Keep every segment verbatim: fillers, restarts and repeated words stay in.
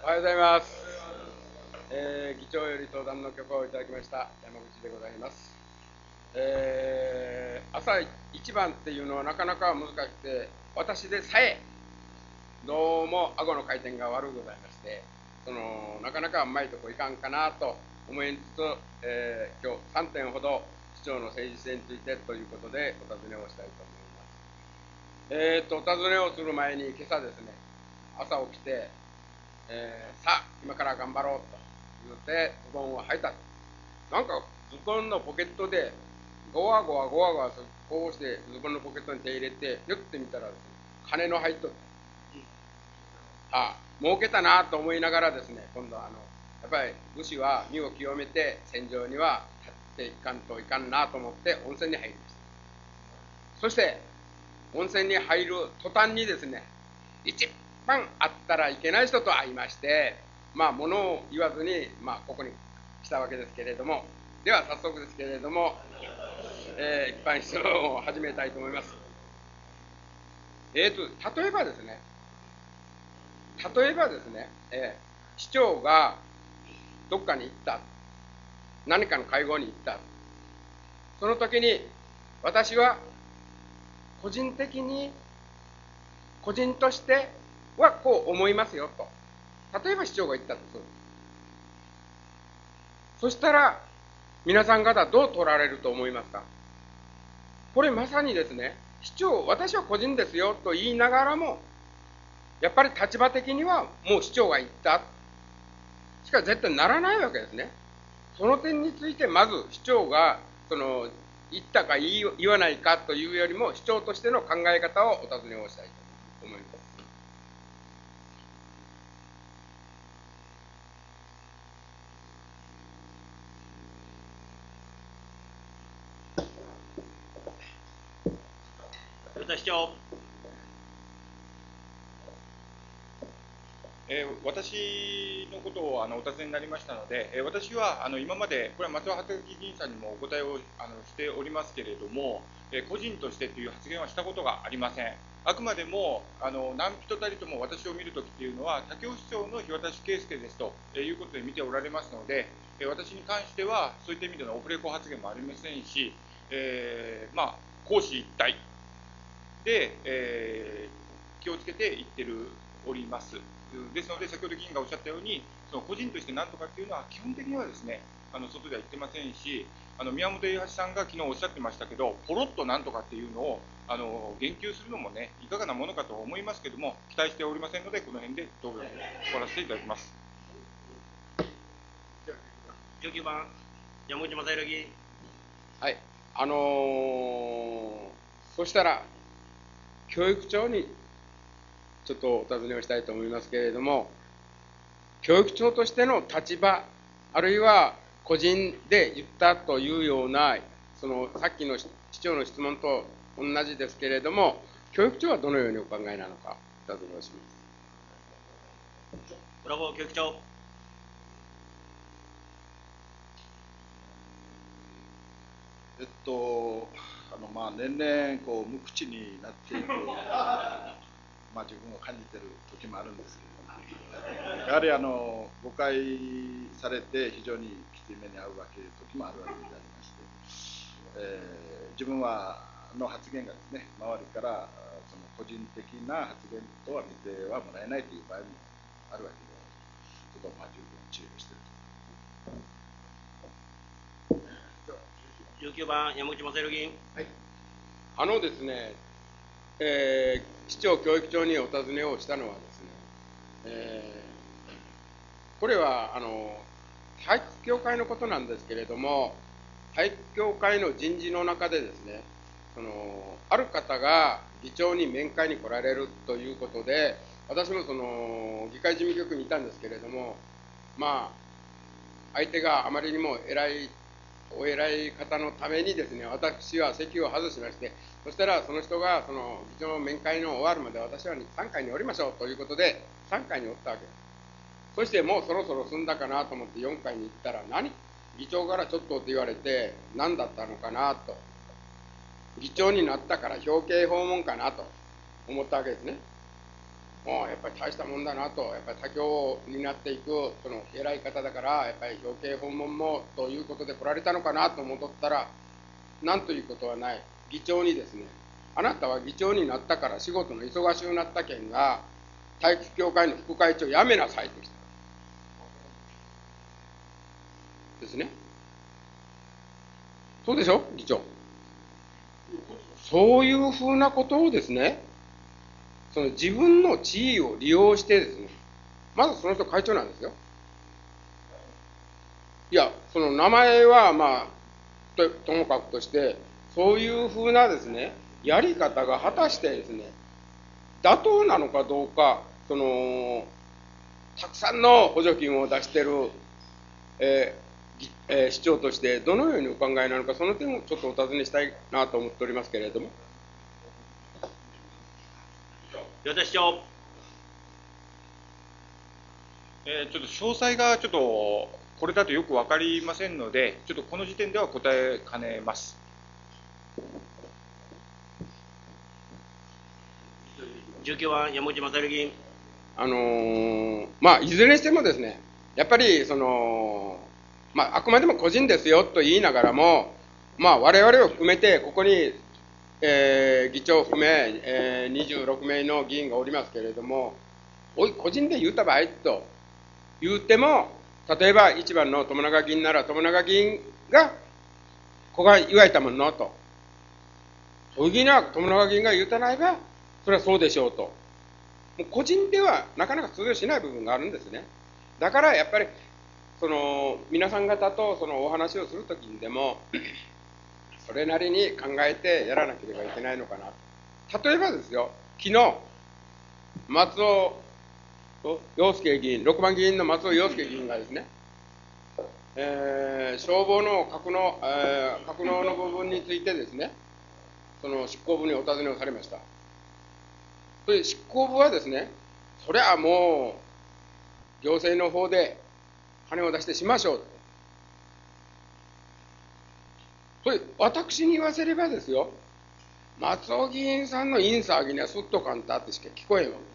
おはようございます。えー議長より登壇の許可をいただきました山口でございます。えー朝一番っていうのはなかなか難しくて、私でさえどうも顎の回転が悪うございまして、そのなかなかうまいとこいかんかなと思いつつ、えー今日さんてんほど市長の政治性についてということでお尋ねをしたいと思います。えーとお尋ねをする前に今朝ですね、朝起きて、えーさあ今から頑張ろうと言ってズボンを履いた。なんかズボンのポケットでゴワゴワゴワゴワこうしてズボンのポケットに手入れてひょってみたらですね、金の入っとった。ああ儲けたなと思いながらですね、今度はあのやっぱり武士は身を清めて戦場には立っていかんといかんなと思って温泉に入りました。そして温泉に入る途端にですね、一番会ったらいけない人と会いまして、まあ物を言わずに、まあ、ここに来たわけですけれども、では早速ですけれども、えー一般質問を始めたいと思います。えーと例えばですね例えばですね、えー市長がどっかに行った、何かの会合に行った、その時に私は個人的に個人としてはこう思いますよと、例えば市長が言ったとする。そしたら皆さん方どう取られると思いますか。これまさにですね、市長、私は個人ですよと言いながらも、やっぱり立場的にはもう市長が言ったしか絶対ならないわけですね。その点についてまず市長がその言ったか言い言わないかというよりも、市長としての考え方をお尋ねをしたいと思います。 古田市長。 えー私のことをあのお尋ねになりましたので、えー私はあの今まで、これは松尾発議員さんにもお答えをあのしておりますけれども、えー個人としてという発言はしたことがありません。あくまでもあの何人たりとも私を見るときというのは、武雄市長の日渡圭介ですということで見ておられますので、えー私に関してはそういった意味でのオフレコ発言もありませんし、えーまあ、公私一体で、えー気をつけて言ってるおります。ですので、先ほど議員がおっしゃったように、その個人として何とかっていうのは、基本的にはですね、あの外では言ってませんし、あの宮本栄八さんが昨日おっしゃってましたけど、ポロッと何とかっていうのをあの言及するのもね、いかがなものかと思いますけども、期待しておりませんので、この辺で答弁を終わらせていただきます。 じゅうきゅうばん、山口正弘議員。 はい、あのーそしたら教育長にちょっとお尋ねをしたいと思いますけれども、教育長としての立場、あるいは個人で言ったというような、そのさっきの市長の質問と同じですけれども、教育長はどのようにお考えなのか、お尋ねをします。 浦保教育長。 えっと、あのまあ年々こう無口になっていく、まあ自分を感じている時もあるんですけれども、やはりあの誤解されて非常にきつい目に遭うわけ時もあるわけでありまして、えー自分はの発言がですね、周りからその個人的な発言とは見てはもらえないという場合もあるわけで、ちょっとまあ十分注意をしていると。 じゅうきゅうばん、山口正弘議員。 はい、あのですね、えー市長教育長にお尋ねをしたのはですね、えーこれはあの体育協会のことなんですけれども、体育協会の人事の中でですね、そのある方が議長に面会に来られるということで、私もその議会事務局にいたんですけれども、まあ相手があまりにも偉いお偉い方のためにですね、私は席を外しまして、そしたらその人がその議長の面会の終わるまで私はさんがいにおりましょうということでさんがいにおったわけです。そしてもうそろそろ済んだかなと思ってよんかいに行ったら、何議長からちょっとって言われて何だったのかなと、議長になったから表敬訪問かなと思ったわけですね。 もうやっぱり大したもんだなと、やっぱり他教になっていくその偉い方だから、やっぱり表敬訪問もということで来られたのかなと思っとったら、なんということはない、議長にですね、あなたは議長になったから仕事の忙しくなった件が、体育協会の副会長辞めなさいときたですね。そうでしょ、議長。そういうふうなことをですね、その自分の地位を利用してですね、まずその人会長なんですよ。いや、その名前はまあ、と, ともかくとして、そういうふうなですね、やり方が果たしてですね、妥当なのかどうか、その、たくさんの補助金を出している、えーえー、市長としてどのようにお考えなのか、その点をちょっとお尋ねしたいなと思っておりますけれども。 岩田市長。 えー、ちょっと詳細がちょっとこれだとよく分かりませんので、ちょっとこの時点では答えかねます。 じゅうきゅうばん山口正議員。 あのー、まあいずれにしてもですね、やっぱりその、まあ、あくまでも個人ですよと言いながらも、まあ、我々を含めてここに、えー、議長を含め、えー、にじゅうろくめいの議員がおりますけれども、おい個人で言うた場合と言っても、例えばいちばんの友永議員なら友永議員がここが言われたもんのと、そういう議員は友永議員が言うたないばそれはそうでしょうと、もう個人ではなかなか通用しない部分があるんですね。だからやっぱりその皆さん方とそのお話をするときにでもそれなりに考えてやらなければいけないのかなと。例えばですよ、昨日松尾陽介議員、ろくばん議員の松尾陽介議員がですね、えー、消防の格納、えー、格納の部分についてですね、その執行部にお尋ねをされました。それで執行部はですね、それはもう行政の方で金を出してしましょうと。それ私に言わせればですよ、松尾議員さんのインサーギにはすっとかんたってしか聞こえんわ。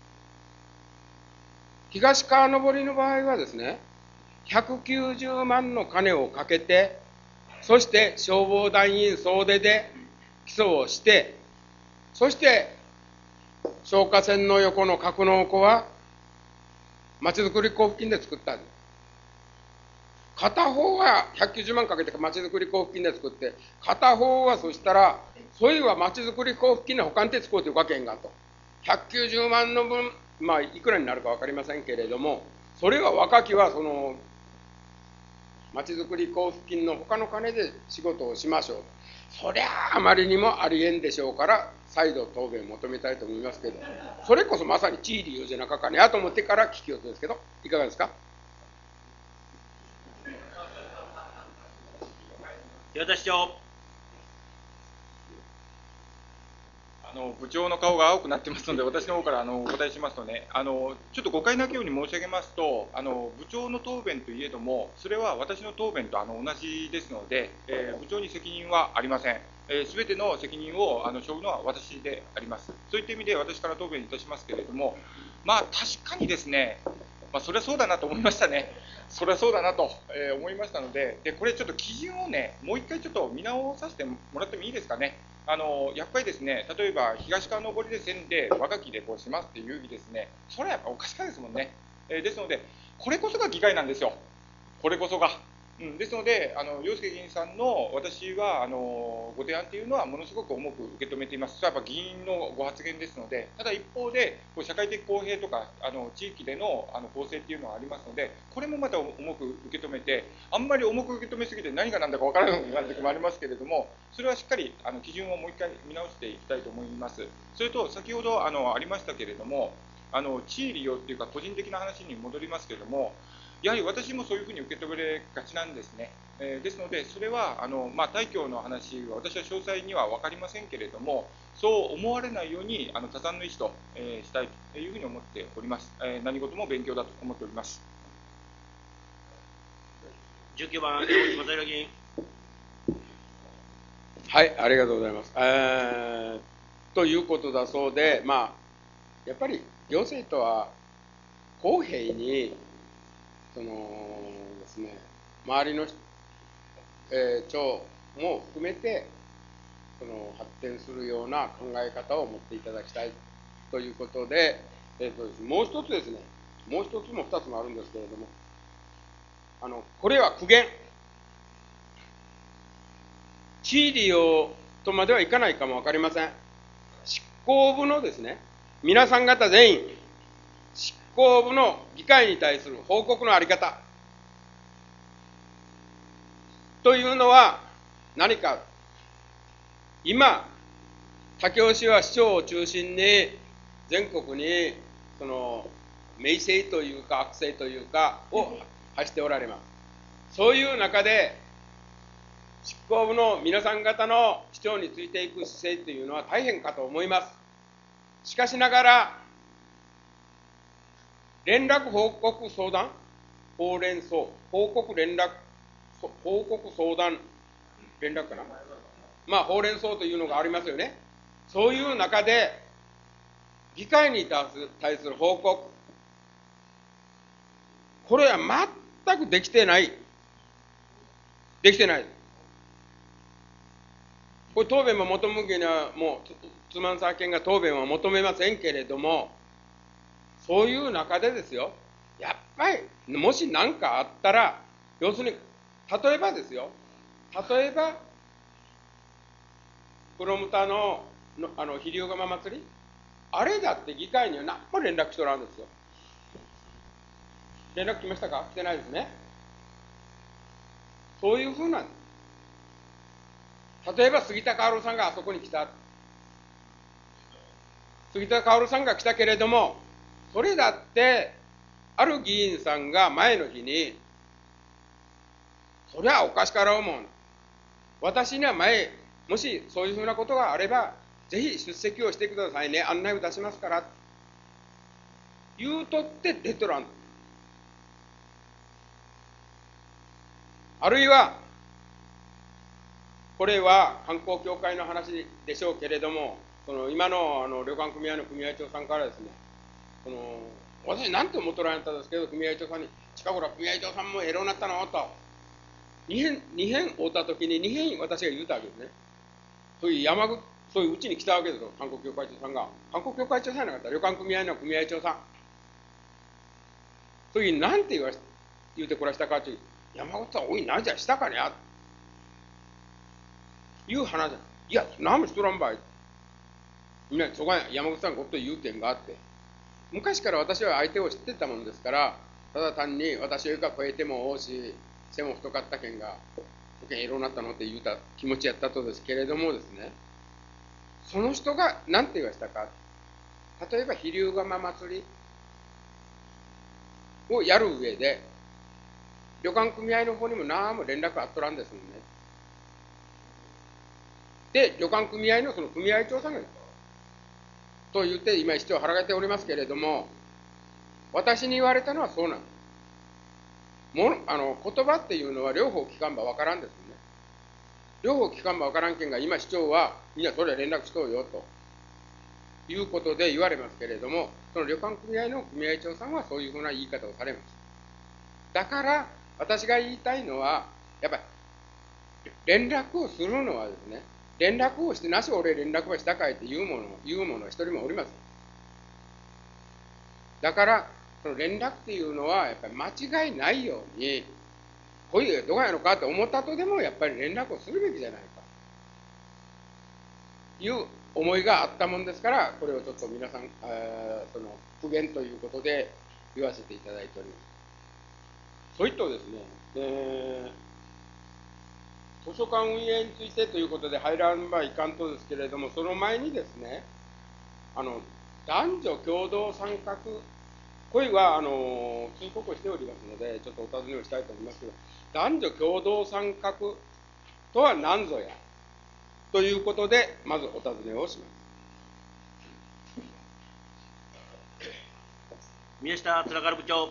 東川上りの場合はですね、ひゃくきゅうじゅうまんの金をかけて、そして消防団員総出で基礎をして、そして消火栓の横の格納庫はまちづくり交付金で作ったんです。片方はひゃくきゅうじゅうまんかけてまちづくり交付金で作って、片方はそしたら、それはまちづくり交付金の保管手使うというわけんがと。ひゃくきゅうじゅうまんの分、まあ、いくらになるか分かりませんけれども、それは若きはその、まちづくり交付金の他の金で仕事をしましょう。そりゃああまりにもありえんでしょうから、再度答弁を求めたいと思いますけど、それこそまさに地位利用じゃなかかねやと思ってから聞きようとですけど、いかがですか。 岩田市長。 あの部長の顔が青くなってますので、私の方からあのお答えしますとね、あのちょっと誤解なきように申し上げますと、あの部長の答弁といえども、それは私の答弁とあの同じですので、えー、部長に責任はありません。すべ、えー、ての責任をあの背負うのは私であります。そういった意味で私から答弁いたしますけれども、まあ確かにですね、まあ、それはそうだなと思いましたね。それはそうだなと、えー、思いましたので、でこれちょっと基準をね、もう一回ちょっと見直させてもらってもいいですかね。あのやっぱりですね、例えば東川上りで線で若きでこうしますっていう日ですね、それはやっぱおかしかですもんね。えー、ですので、これこそが議会なんですよ。これこそが。うん、ですので、あの陽介議員さんの私はあのご提案というのはものすごく重く受け止めています。それはやっぱ議員のご発言ですので、ただ一方でこう社会的公平とかあの地域でのあの公正というのはありますので、これもまた重く受け止めて、あんまり重く受け止めすぎて何が何だか分からないようになる時もありますけれども、それはしっかりあの基準をもう一回見直していきたいと思います。それと先ほどあのありましたけれども、あの地位利用というか個人的な話に戻りますけれども、やはり私もそういうふうに受け止めがちなんですね。えー、ですので、それはあの、まあ、大教の話は私は詳細には分かりませんけれども、そう思われないようにあの多産の意思と、えー、したいというふうに思っております。えー、何事も勉強だと思っております。 じゅうきゅうばん山口正弘議員。 はい、ありがとうございます。えー、ということだそうで、まあ、やっぱり行政とは公平にそのですね、周りの、えー、町も含めてその発展するような考え方を持っていただきたいということで、えーとですね、もう一つですね、もう一つも二つもあるんですけれども、あのこれは苦言、地位利用とまではいかないかも分かりません。執行部のですね、皆さん方全員、執行部の議会に対する報告のあり方というのは何か、今、武雄市は市長を中心に全国にその名声というか悪性というかを発しておられます。そういう中で執行部の皆さん方の市長についていく姿勢というのは大変かと思います。しかしながら連絡報告相談、報連相、報告連絡、報告相談、連絡かな、まあ、報連相というのがありますよね。そういう中で、議会に対する報告、これは全くできてない。できてない。これ、答弁も求めには、もう、つまんさ県が答弁は求めませんけれども、そういう中でですよ、やっぱり、もし何かあったら、要するに、例えばですよ、例えば、黒牟田ののあの飛龍釜祭り、あれだって議会には何も連絡しとらんですよ。連絡来ましたか？来てないですね。そういうふうなんです。例えば杉田薫さんがあそこに来た。杉田薫さんが来たけれども、それだって、ある議員さんが前の日に、そりゃおかしから思う。私には前、もしそういうふうなことがあれば、ぜひ出席をしてくださいね、案内を出しますから、言うとって出とらん。あるいは、これは観光協会の話でしょうけれども、その今のあの旅館組合の組合長さんからですね、その私、なんて思っとられたんですけど、組合長さんに、近頃、組合長さんもエロになったのと、にへん、にへん会うたときに、にへん私が言うたわけですね。そういう山口、そういううちに来たわけですよ、韓国協会長さんが。韓国協会長さんじゃなかった、旅館組合の組合長さん。そういうなんて言わ言うてこらしたかという、山口さん、おい、何じゃしたかにゃいう話じゃん。いや、何もしとらんばい。みんな、そこは山口さんごっと言う点があって、昔から私は相手を知ってたもんですから、ただ単に私よりか超えても多いし、背も太かったけんが、エロになったのって言うた気持ちやったとですけれどもですね、その人が何て言わしたか、例えば飛龍釜祭りをやる上で、旅館組合の方にも何も連絡あっとらんですもんね。で、旅館組合のその組合長さんがと言って今市長腹がけておりますけれども、私に言われたのはそうなんです。もあの言葉っていうのは両方聞かんば分からんですよね。両方聞かんば分からんけんが、今市長はみんなそれ連絡しとうよということで言われますけれども、その旅館組合の組合長さんはそういうふうな言い方をされます。だから私が言いたいのは、やっぱり連絡をするのはですね、連絡をしてなし俺連絡はしたかいって言うもの言うものは一人もおりません。だからその連絡っていうのはやっぱり間違いないように、こういうどこやのかと思ったとでもやっぱり連絡をするべきじゃないかという思いがあったもんですから、これをちょっと皆さんその苦言ということで言わせていただいております。それとですね、えー図書館運営についてということで入らんばいかんとですけれども、その前にですね、あの男女共同参画、これはあの通告をしておりますので、ちょっとお尋ねをしたいと思いますけど、男女共同参画とは何ぞやということで、まずお尋ねをします。 宮下つらかる部長。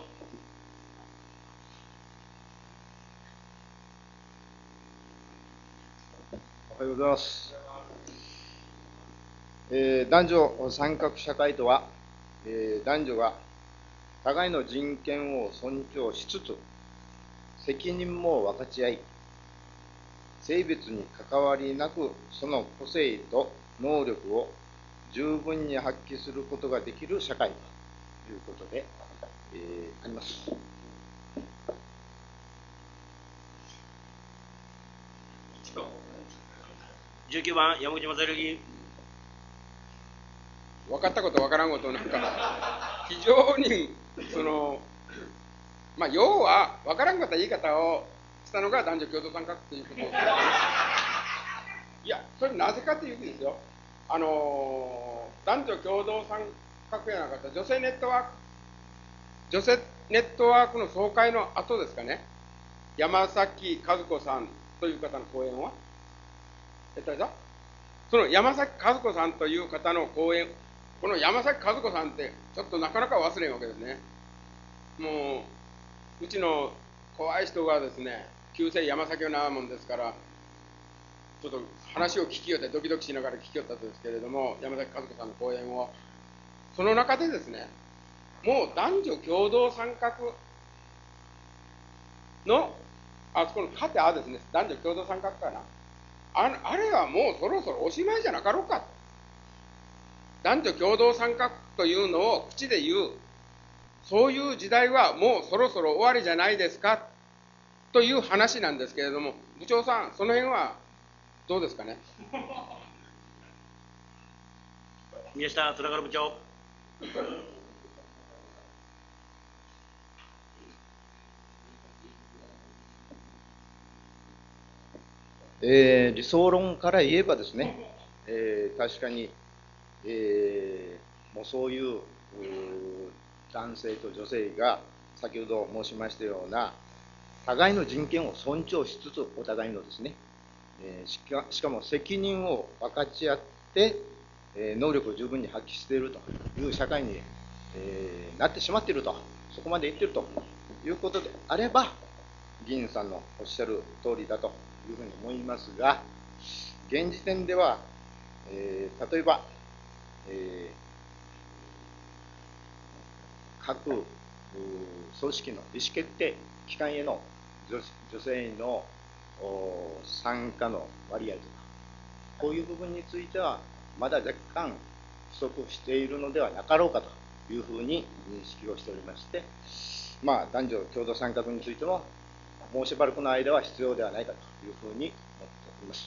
おはようございます。えー、男女参画社会とは、 えー男女が互いの人権を尊重しつつ、責任も分かち合い、性別に関わりなくその個性と能力を十分に発揮することができる社会ということで、えーあります。 じゅうきゅうばん山口正弘議員。 分かったこと分からんことなんか非常にそのまあ要は分からんかった言い方をしたのが男女共同参画ということです。いやそれなぜかというとですよ、あのー男女共同参画やなかった女性ネットワーク女性ネットワークの総会の後ですかね、山崎和子さんという方の講演はえっとその山崎和子さんという方の講演、この山崎和子さんってちょっとなかなか忘れんわけですね。もううちの怖い人がですね、旧姓山崎なもんですから、ちょっと話を聞きよってドキドキしながら聞きよったんですけれども、山崎和子さんの講演を、その中でですね、もう男女共同参画のあそこのカテアですね、男女共同参画かな、ああれはもうそろそろおしまいじゃなかろうか。男女共同参画というのを口で言う、そういう時代はもうそろそろ終わりじゃないですかという話なんですけれども、部長さん、その辺はどうですかね。 宮下虎柄部長。 えー理想論から言えばですね、えー確かに、えーもうそういううー男性と女性が先ほど申しましたような互いの人権を尊重しつつ、お互いのですね、えーしかしかも責任を分かち合って、えー能力を十分に発揮しているという社会に、えーなってしまっていると、そこまでいっているということであれば、議員さんのおっしゃる通りだというふうに思いますが、現時点では、えー例えば、えー各うー組織の意思決定機関への女女性のお参加の割合とか、こういう部分についてはまだ若干不足しているのではなかろうかというふうに認識をしておりまして、まあ、男女共同参画についてももうしばらくの間は必要ではないかというふうに思っております。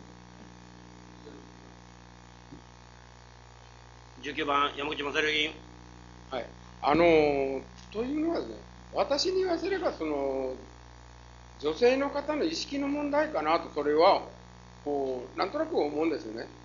じゅうきゅうばん山口正弘議員。 はい、あのーというのはですね、私に言わせればその女性の方の意識の問題かなと、それはこうなんとなく思うんですよね。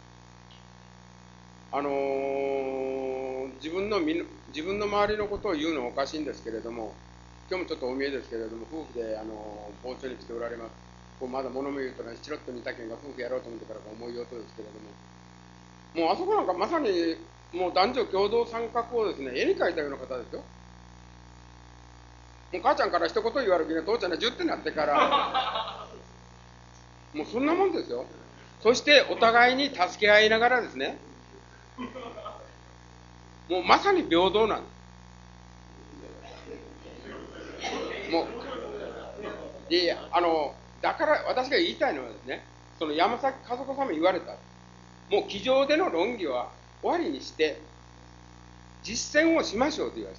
あのー自分の身の自分の周りのことを言うのはおかしいんですけれども、今日もちょっとお見えですけれども、夫婦で、あのー傍聴に来ておられます。こうまだ物も言うとね、チロッと似た件が夫婦やろうと思ってからか思いようとですけれども、もうあそこなんかまさにもう男女共同参画をですね、絵に描いたような方ですよ。もう母ちゃんから一言言われるけど、父ちゃんがじゅってなってからもうそんなもんですよ。そしてお互いに助け合いながらですね、もうまさに平等なんです。もういやあのだから私が言いたいのはですね、その山崎和子さんも言われた、もう机上での論議は終わりにして実践をしましょうと言われ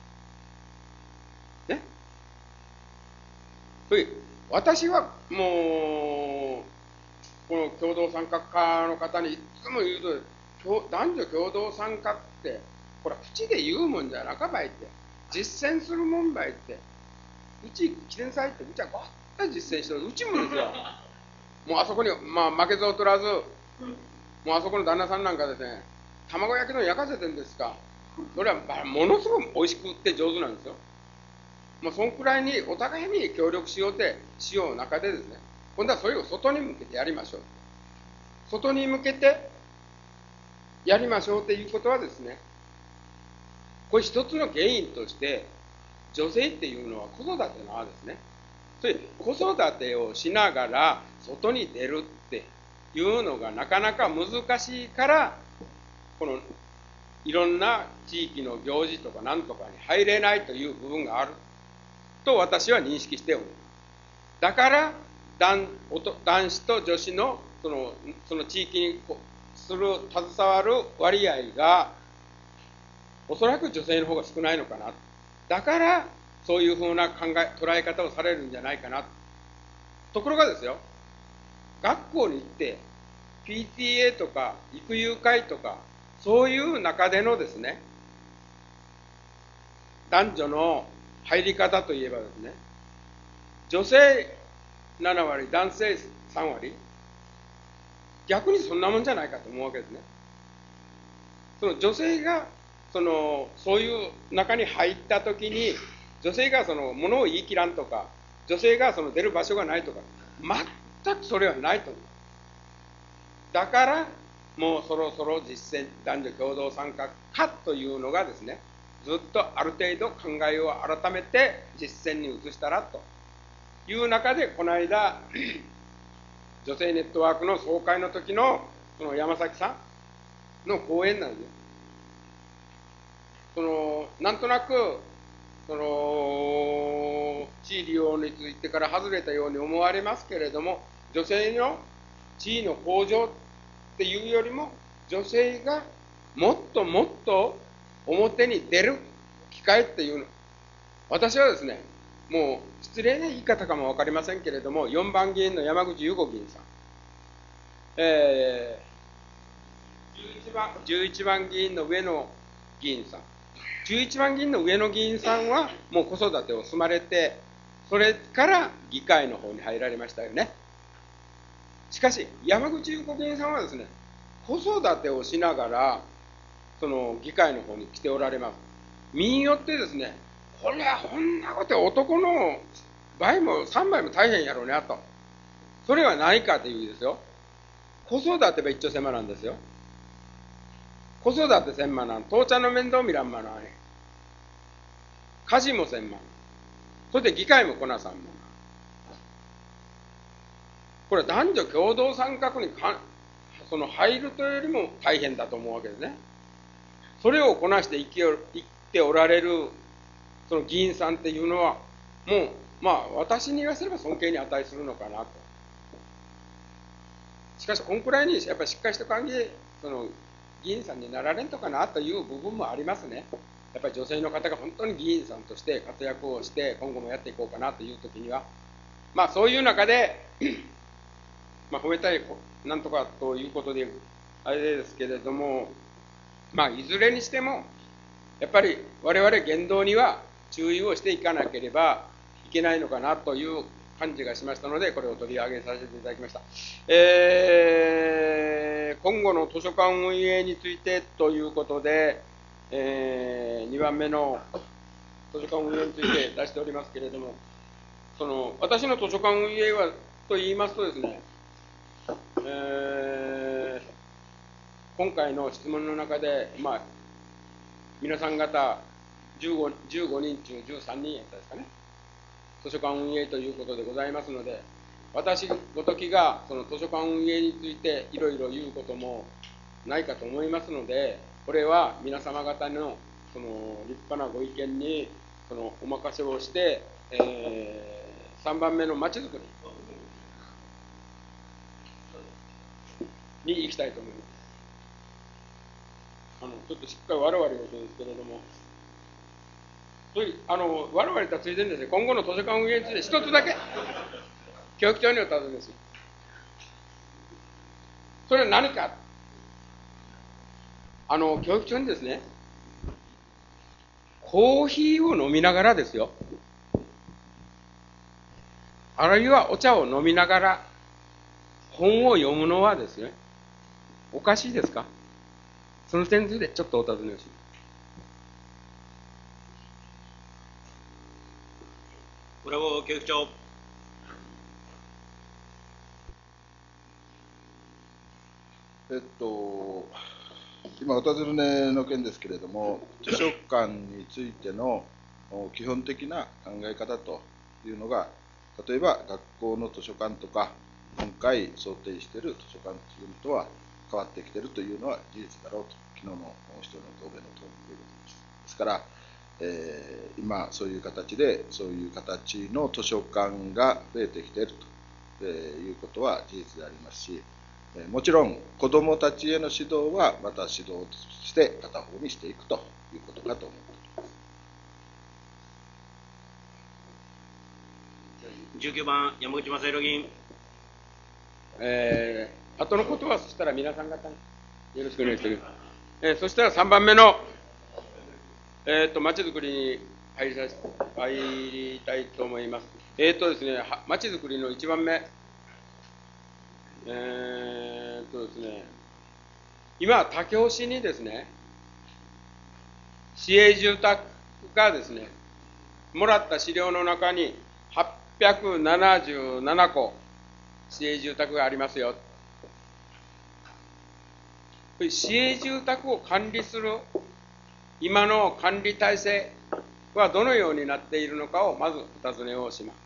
たね。それ私はもうこの共同参画家の方にいつも言うと、男女共同参画ってこれは口で言うもんじゃなかばいって、実践するもんばいって、うち来てんさいって、うちはごった実践してる、うちもですよ。もうあそこに、まあ、負けず劣らず、もうあそこの旦那さんなんかですね、卵焼きの焼かせてんですか、それはものすごく美味しくって上手なんですよ。まあ、そんくらいにお互いに協力しようってしよう中でですね、今度はそれを外に向けてやりましょう。外に向けてやりましょうということはですね、これ一つの原因として、女性っていうのは子育てのあですね、それ子育てをしながら外に出るっていうのがなかなか難しいから、このいろんな地域の行事とか何とかに入れないという部分があると私は認識しております。だから男男子と女子のそのその地域にする携わる割合がおそらく女性の方が少ないのかな。だからそういうふうな考え捉え方をされるんじゃないかな。ところがですよ、学校に行って ピーティーエー とか育遊会とかそういう中でのですね、男女の入り方といえばですね、女性ななわり、男性さんわり、逆にそんなもんじゃないかと思うわけですね。その女性がそのそういう中に入ったときに、女性がそのものを言い切らんとか、女性がその出る場所がないとか、全くそれはないと思う。だからもうそろそろ実践、男女共同参画化というのがですね、ずっとある程度考えを改めて実践に移したらという中で、この間女性ネットワークの総会の時のその山崎さんの講演なんですよ。そのなんとなくその地位利用についてから外れたように思われますけれども、女性の地位の向上っていうよりも、女性がもっともっと表に出る機会っていうの、私はですね、もう失礼な言い方かも分かりませんけれども、よんばん議員の山口優子議員さん、えー、じゅういちばん、じゅういちばん議員の上野議員さん、じゅういちばん議員の上野議員さんはもう子育てを済まれて、それから議会の方に入られましたよね。しかし山口優子議員さんはですね、子育てをしながらその議会の方に来ておられます。身によってですね、これはこんなこと男の倍もさんばいも大変やろうねと。それは何かというですよ、子育ては一丁狭なんですよ。子育てせんまなん、父ちゃんの面倒見らんまなんね。家事もせんまん。それで議会もこなさんまん。これ男女共同参画にかその入るというよりも大変だと思うわけですね。それをこなしていっておられるその議員さんっていうのは、もうまあ私に言わせれば尊敬に値するのかなと。しかしこんくらいにやっぱりしっかりした関係、その議員さんになられんとかなという部分もありますね。やっぱり女性の方が本当に議員さんとして活躍をして今後もやっていこうかなという時には、まあそういう中でまあ褒めたいなんとかということであれですけれども、まあいずれにしてもやっぱり我々言動には注意をしていかなければいけないのかなという感じがしましたので、これを取り上げさせていただきました。えー、今後の図書館運営についてということで、えー、にばんめの図書館運営について出しておりますけれども、その私の図書館運営はと言いますとですね、えー、今回の質問の中で、まあ、皆さん方じゅうご、じゅうごにん中じゅうさんにんやったですかね、図書館運営ということでございますので、私ごときがその図書館運営についていろいろ言うこともないかと思いますので、これは皆様方のその立派なご意見にそのお任せをして、えー、さんばんめのまちづくりに行きたいと思います。あのちょっとしっかり我々を言うんですけれども、あの我々とはついでにですね、今後の図書館運営について一つだけ教育長にお尋ねです。それは何か。あの教育長にですね、コーヒーを飲みながらですよ、あるいはお茶を飲みながら本を読むのはですね、おかしいですか。その点についてちょっとお尋ねをします。 ブラボー教育長。 えっと、今お尋ねの件ですけれども、図書館についての基本的な考え方というのが、例えば学校の図書館とか、今回想定している図書館というのとは変わってきているというのは事実だろうと、昨日の一人の答弁のとおりということです。ですから、えー、今、そういう形で、そういう形の図書館が増えてきているということは事実でありますし、もちろん子どもたちへの指導はまた指導として片方にしていくということかと思っております。 じゅうきゅうばん山口正弘議員。 えー、後のことはそしたら皆さん方によろしくお願いしております。えー、そしたらさんばんめの、えー、と町づくりに入りさせ入りたいと思います。えーとですね、町づくりのいちばんめ、えーとですね、今、武雄市にですね、市営住宅がですね、もらった資料の中にはっぴゃくななじゅうななこ市営住宅がありますよ。市営住宅を管理する今の管理体制はどのようになっているのかをまずお尋ねをします。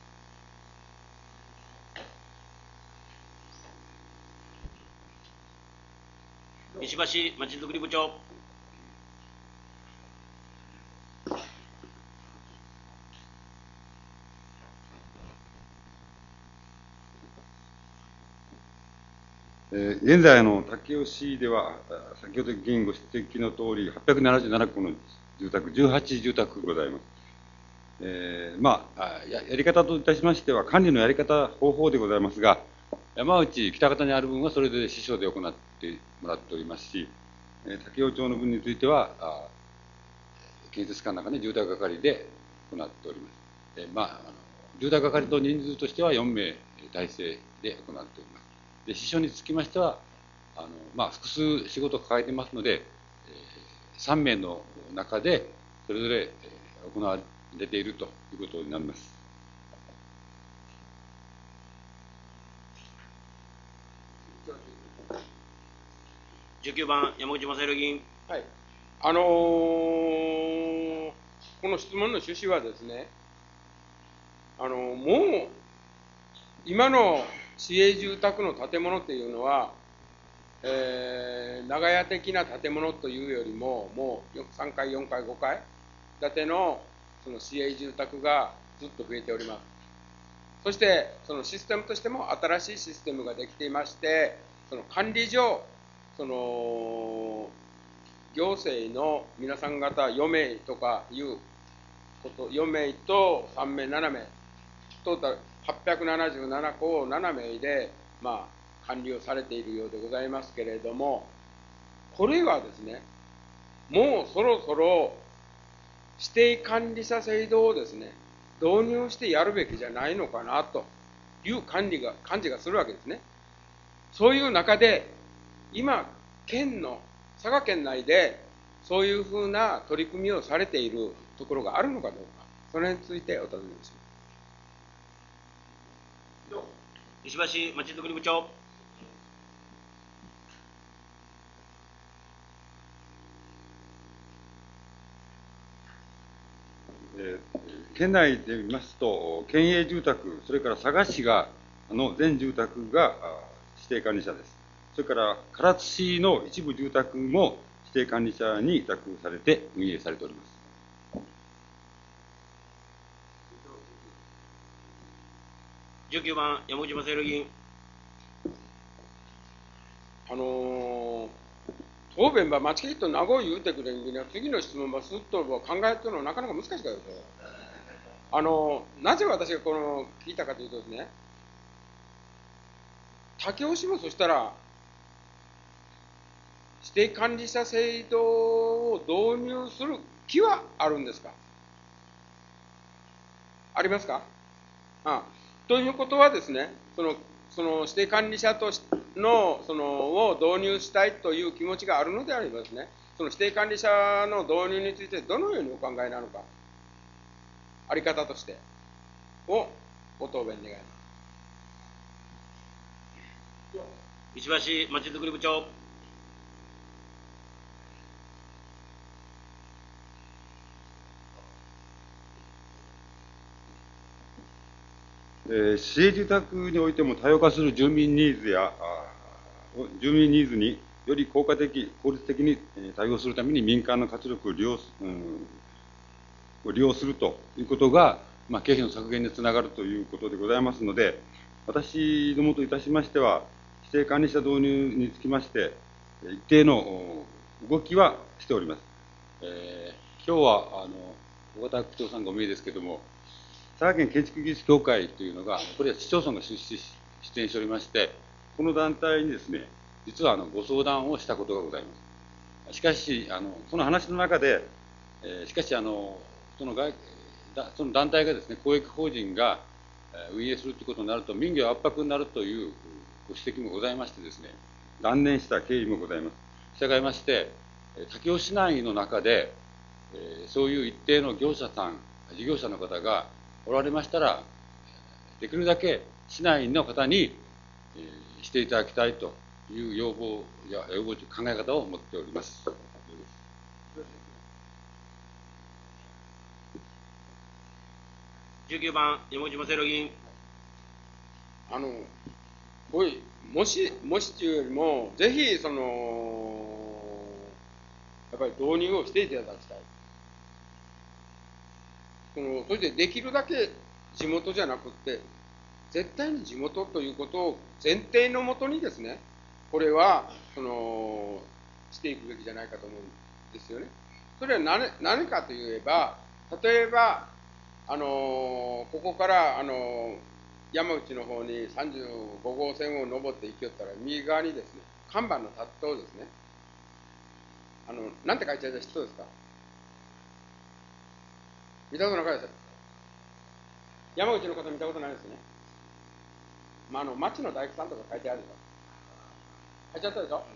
石橋まちづくり部長。 えー、現在あの、武雄市では、先ほど議員ご指摘のとおり、はっぴゃくななじゅうななこの住宅、じゅうはち住宅ございます。えー、まあや、やり方といたしましては、管理のやり方、方法でございますが、山内、北方にある分はそれぞれ市所で行ってもらっておりますし、えー、武雄町の分については、あ建設課の中で住宅係で行っております。えーまあ、あの住宅係と人数としてはよんめい体制で行っております。で支所につきましてはあの、まあ、複数仕事を抱えていますので、えー、さんめいの中でそれぞれ、えー、行われているということになります。 じゅうきゅうばん山口正弘議員。 はい、あのー、この質問の趣旨はですね、あのもう今の市営住宅の建物というのは、えー、長屋的な建物というよりも、もうさんがい、よんがい、ごかい建てのその市営住宅がずっと増えております。そして、そのシステムとしても新しいシステムができていまして、その管理上、その行政の皆さん方よめいとかいうこと、よめいとさんめい、ななめい、トータルはっぴゃくななじゅうななこをななめいで、まあ、管理をされているようでございますけれども、これはですね、もうそろそろ指定管理者制度をですね、導入してやるべきじゃないのかなという感じが感じがするわけですね。そういう中で、今、県の、佐賀県内でそういうふうな取り組みをされているところがあるのかどうか、それについてお尋ねします。 石橋まちづくり部長。 えー、県内で見ますと、県営住宅、それから佐賀市がの全住宅が指定管理者です。それから唐津市の一部住宅も指定管理者に委託されて運営されております。 じゅうきゅうばん山口正弘議員。 あのー、答弁は間違いと名古屋言うてくれんには、次の質問はすっと考えてるのはなかなか難しいからですよ。あのー、なぜ私がこの聞いたかというとですね、武雄市もそしたら、指定管理者制度を導入する気はあるんですか？ありますか？ああということはですね、そのその指定管理者とのそのを導入したいという気持ちがあるのであればですね、その指定管理者の導入についてどのようにお考えなのか、あり方としてをご答弁願います。 石橋まちづくり部長。 えー、市営住宅においても多様化する住民ニーズや住民ニーズにより効果的、効率的に対応するために民間の活力を利用す、うん、利用するということが、まあ、経費の削減につながるということでございますので、私どもといたしましては、指定管理者導入につきまして、一定の動きはしております。えー、今日はあの小型区長さんがお見えですけれども、佐賀県建築技術協会というのが、これは市町村が出資し出演しておりまして、この団体にですね、実はあのご相談をしたことがございます。しかし、あのその話の中で、えー、しかしあのその外だ、その団体がですね、公益法人が運営するということになると、民業圧迫になるというご指摘もございましてですね、断念した経緯もございます。従いまして、武雄市内の中で、えー、そういう一定の業者さん、事業者の方がおられましたら、できるだけ市内の方に、えー、していただきたいという要望や要望という考え方を持っております。 じゅうきゅうばん山口正弘議員。 あのこいもしもしというよりも、ぜひそのやっぱり導入をしていただきたい。そのそれでできるだけ地元じゃなくって、絶対に地元ということを前提のもとにですね、これはそのしていくべきじゃないかと思うんですよね。それは 何, 何かといえば、例えば、あのここから、あの山内の方にさんじゅうごごうせんを登って行きよったら、右側にですね、看板のタットをですね、あのなんて書いてあるか知ってますか？見たことなかったです。山口の方見たことないですね。まあ、あの町の大工さんとか書いてあるでしょ。書いてあったでしょ。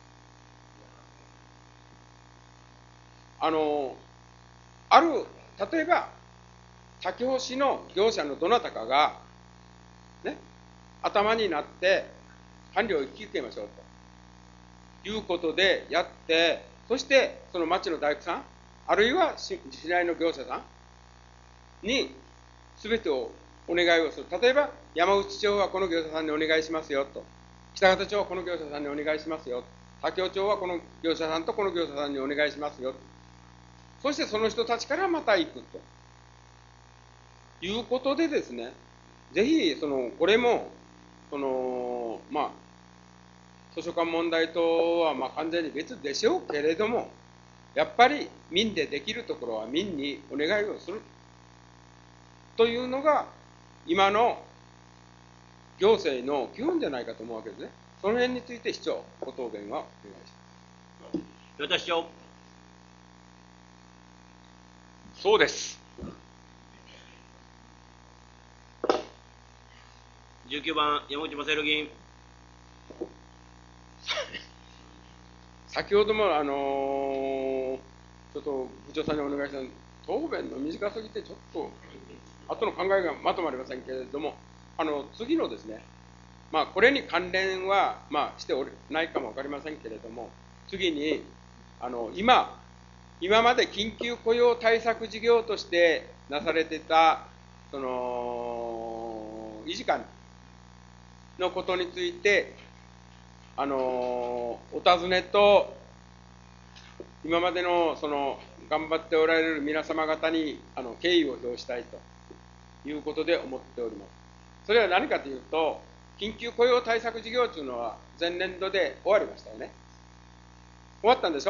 あのある例えば武雄市の業者のどなたかがね、頭になって管理を引き受けましょうということでやって、そしてその町の大工さん、あるいは市内の業者さんに全てをお願いをする。例えば山口町はこの業者さんにお願いしますよと、北方町はこの業者さんにお願いしますよ、武雄町はこの業者さんとこの業者さんにお願いしますよ、そしてその人たちからまた行くということでですね、ぜひそのこれもそのまあ図書館問題とはまあ完全に別でしょうけれども、やっぱり民でできるところは民にお願いをするというのが今の行政の基本じゃないかと思うわけですね。その辺について市長ご答弁はお願いします。 岩田市長。 そうです。 じゅうきゅうばん山口正弘議員。 先ほどもあのー、ちょっと部長さんにお願いした答弁の短すぎてちょっと後の考えがまとまりませんけれども、あの次のですね、まあこれに関連はまあしておりないかも分かりませんけれども、次にあの今今まで緊急雇用対策事業としてなされてたその維持管理のことについて、あのお尋ねと、今までのその頑張っておられる皆様方にあの敬意を表したいということで思っております。それは何かというと、緊急雇用対策事業というのは前年度で終わりましたよね。終わったんでしょ。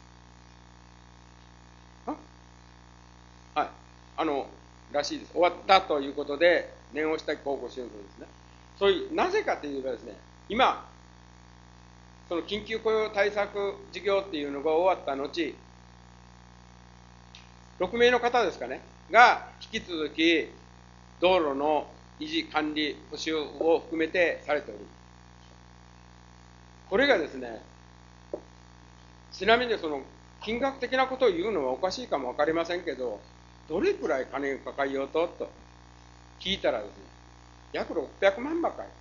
はい、あのらしいです。終わったということで念をした広報新聞ですね。そういうなぜかというとですね、今その緊急雇用対策事業っていうのが終わった後、ろくめいの方ですかねが引き続き道路の維持管理補修を含めてされております。これがですね、ちなみにその金額的なことを言うのはおかしいかも分かりませんけど、どれくらい金がかかりようとと聞いたらですね、約ろっぴゃくまんばかい、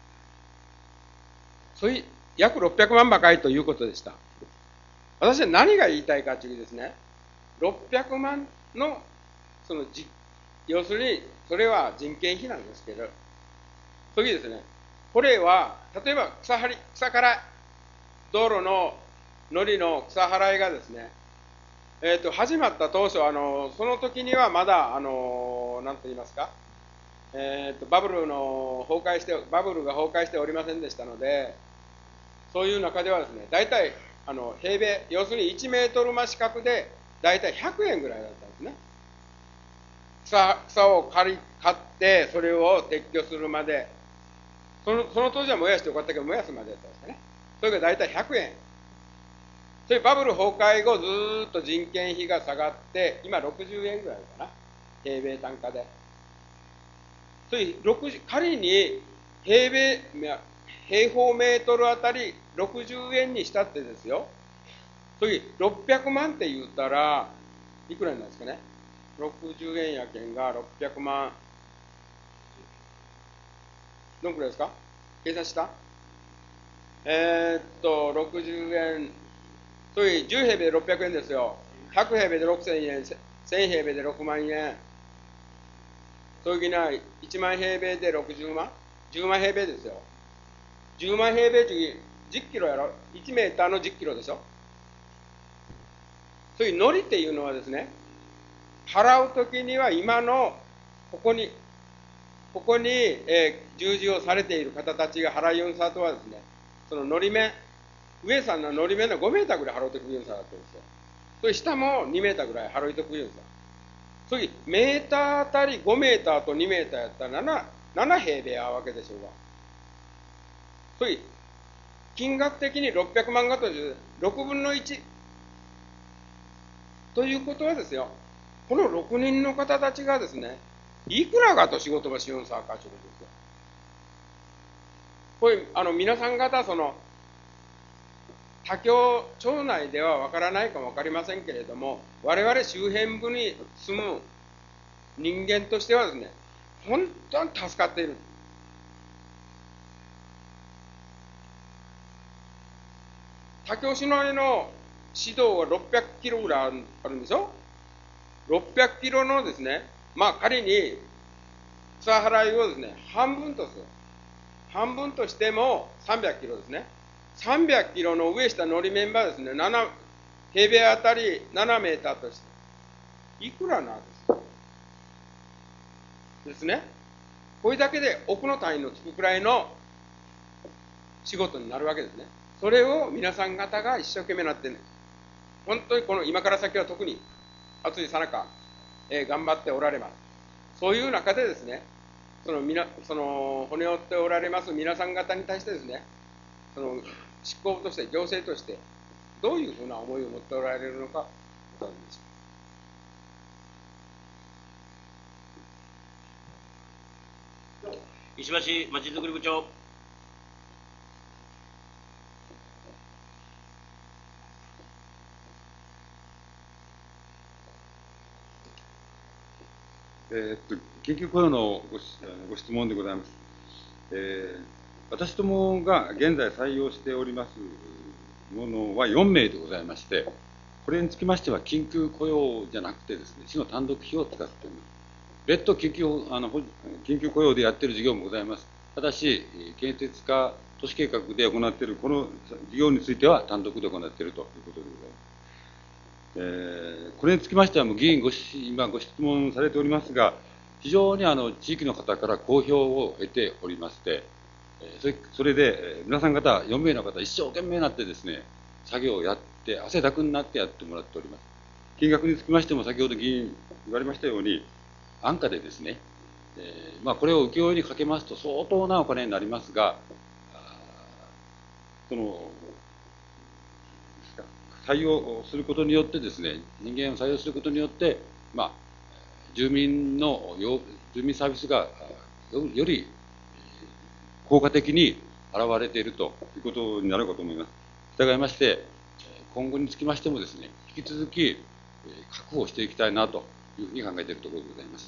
そういう約ろっぴゃくまんばかいということでした。私は何が言いたいかというとですね、ろっぴゃくまんのそのじ要するにそれは人件費なんですけど、次ですね、 これは例えば草張り草から道路ののりの草払いがですね、えー、と始まった当初あのその時にはまだあの何と言いますか、えー、とバブルの崩壊してバブルが崩壊しておりませんでしたので、そういう中ではですね、大体あの平米、要するにいちメートル真四角で大体ひゃくえんぐらいだったんですね。草草を借り買ってそれを撤去するまで、そのその当時は燃やしてよかったけど燃やすまでやったんですね。それが大体ひゃくえん。それバブル崩壊後ずーっと人件費が下がって今ろくじゅうえんぐらいかな、平米単価で。それろくじゅう仮に平米平方メートルあたりろくじゅうえんにしたってですよ、それろっぴゃくまんって言ったらいくらになるんですかね。ろくじゅうえんやけんがろっぴゃくまん、どんくらいですか、計算した。えー、っとろくじゅうえん、それじゅう平米でろっぴゃくえんですよ。ひゃく平米でろくせんえん、せん平米でろくまんえん、そういうな、いちまん平米でろくじゅうまん、じゅうまん平米ですよ。じゅうまん平米中じゅっキロやろ、いちメーターのじゅっキロでしょ。そういうのりっていうのはですね、払うときには今のここにここに、えー、従事をされている方たちが払いよんさとはですね、そののり面、上さんののり面のごメーターぐらい払うてくるようさだったんですよ。それ下もにメーターぐらい払うてくるようさ。そういうメーターあたりごメーターとにメーターやったら 7, 7平米あるわけでしょうが。そういう金額的にろっぴゃくまんがとろくぶんのいちということはですよ、このろくにんの方たちがですね、いくらがと仕事ばしよんさかということですよ。これあの皆さん方その他郷町内ではわからないかもわかりませんけれども、我々周辺部に住む人間としてはですね、本当に助かっている。他郷市内の市道はろっぴゃくキロぐらいあるんでしょ。ろっぴゃくキロのですね、まあ仮に草払いをですね、半分とする。半分としてもさんびゃくキロですね。さんびゃくキロの上下のり面はですね、なな平米あたりななメーターとして、いくらなんですかですね。これだけで億の単位のつくくらいの仕事になるわけですね。それを皆さん方が一生懸命なってね、本当にこの今から先は特に暑いさなか、えー、頑張っておられます。そういう中でですね、そのみなその骨折っておられます皆さん方に対してですね、その執行部として行政としてどういうふうな思いを持っておられるのかお尋ねします。 石橋まちづくり部長。 えーっと研究雇用のごしご質問でございます。えー私どもが現在採用しておりますものはよんめいでございまして、これにつきましては緊急雇用じゃなくてですね、市の単独費を使っております。別途緊急あの緊急雇用でやっている事業もございます。ただし、建設化都市計画で行っているこの事業については単独で行っているということでございます。えーこれにつきましては、もう議員ごし今ご質問されておりますが、非常にあの地域の方から好評を得ておりまして、それそれで皆さん方、よんめいの方、一生懸命になってですね、作業をやって、汗だくになってやってもらっております。金額につきましても、先ほど議員言われましたように、安価でですね、えーまあ、これを請負にかけますと相当なお金になりますが、その採用することによってですね、人間を採用することによって、まあ、住民の住民サービスがよより効果的に現れているということになるかと思います。従いまして、今後につきましてもですね、引き続き確保していきたいなというふうに考えているところでございます。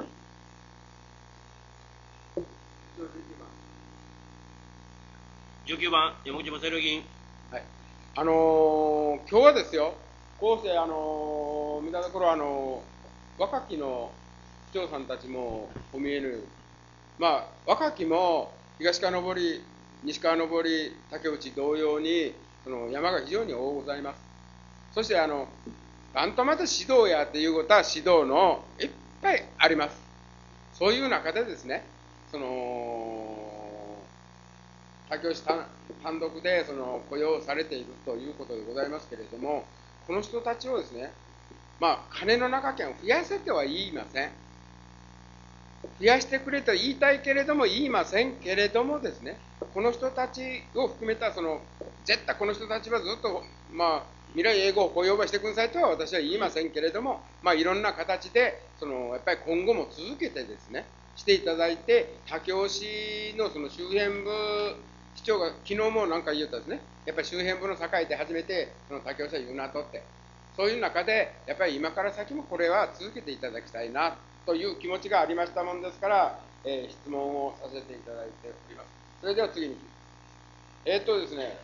じゅうきゅうばん山口正弘議員。 はい、あのー、今日はですよ、こうして、あのー、見たところ、あのー、若きの市長さんたちもお見えぬ、まあ、若きも東川上り、西川上り、竹内同様に、その山が非常に多ございます。そして、あの、なんとまた指導やっていうことは指導のいっぱいあります。そういう中でですね、その、竹内単独でその雇用されているということでございますけれども、この人たちをですね、まあ、金の中券を増やせとは言いません。増やしてくれと言いたいけれども言いませんけれどもですね、この人たちを含めたその絶対この人たちはずっと、まあ、未来永劫雇用ばしてくださいとは私は言いませんけれども、まあ、いろんな形でそのやっぱり今後も続けてですねしていただいて、武雄市のその周辺部市長が昨日も何か言ったんですね、やっぱり周辺部の境で初めてその武雄市は言うなとって、そういう中でやっぱり今から先もこれは続けていただきたいなという気持ちがありましたもんですから、えー、質問をさせていただいております。それでは次に、えー、っとですね、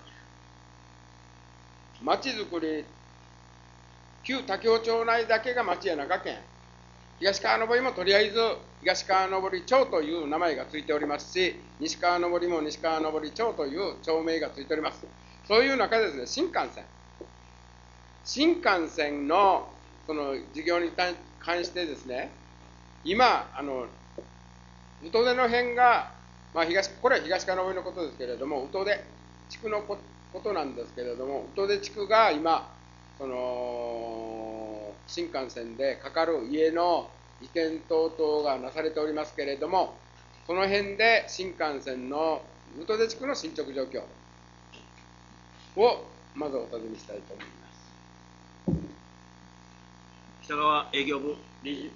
まちづくり、旧武雄町内だけが町や中県、東川登りもとりあえず東川登町という名前がついておりますし、西川登りも西川登町という町名がついております。そういう中でですね、新幹線、新幹線のその事業に関してですね、今、あの宇土出の辺が、まあ、東これは東川登りのことですけれども、宇土出地区のことなんですけれども、宇土出地区が今、その新幹線でかかる家の移転等々がなされておりますけれども、その辺で新幹線の宇土出地区の進捗状況をまずお尋ねしたいと思います。 北川営業部理事。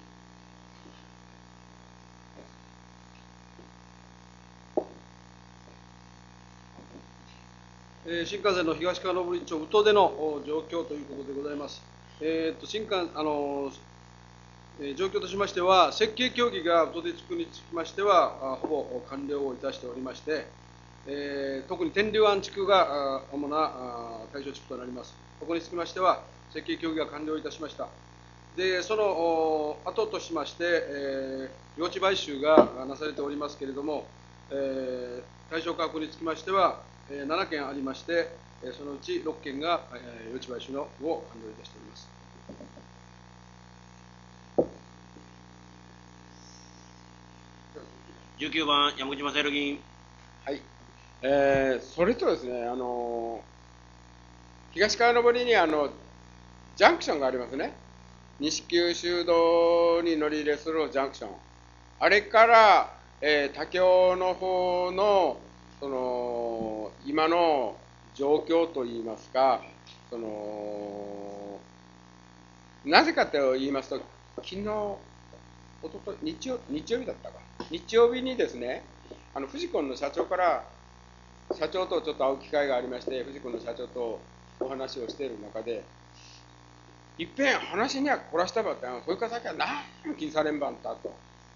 新幹線の東川登町宇土出の状況ということでございます。えー、と新幹あのえー、状況としましては、設計協議が宇土出地区につきましては、ほぼ完了をいたしておりまして、えー、特に天竜湾地区が主な対象地区となります。ここにつきましては、設計協議が完了いたしました。で、その後としまして、えー、用地買収がなされておりますけれども、えー、対象価格につきましては、ななけんありまして、そのうちろっけんが用地買収のを完了いたしております。 じゅうきゅうばん、山口正弘議員。 はい、えー、それとですね、あの東川上りにあのジャンクションがありますね、西九州道に乗り入れするジャンクション、あれから、えー、武雄の方のその今の状況といいますか、そのなぜかと言いますと、昨日、おとと日曜日曜日だったか、日曜日にですね、あのフジコンの社長から、社長とちょっと会う機会がありまして、フジコンの社長とお話をしている中で、いっぺん話には凝らしたばって、それから先は何も気にされんばんたと。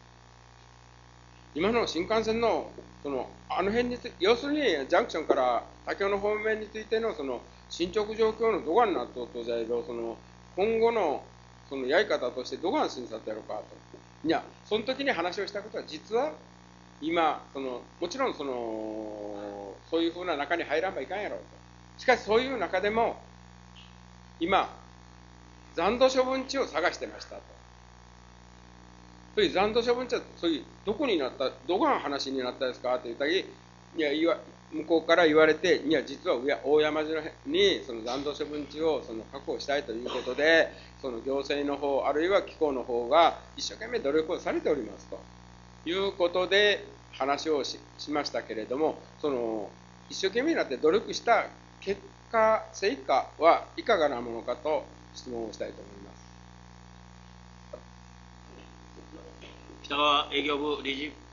今の新幹線のそのあの辺につ要するにジャンクションから武雄の方面についてのその進捗状況のどがんなっととじゃいろ、その今後のそのやり方としてどがん審査ってやろうかと。いや、その時に話をしたことは、実は今そのもちろんそのそういうふうな中に入らんばいかんやろうと。しかしそういう中でも今残土処分地を探してましたと。そういう残土処分地はそういうどこになった、どこが話になったですかって言ったり、いやいわ向こうから言われて、いや実は大山寺にその残土処分地をその確保したいということで、その行政の方あるいは機構の方が一生懸命努力をされておりますということで話を し, しましたけれども、その一生懸命になって努力した結果成果はいかがなものかと質問をしたいと思います。 北川営業部理事。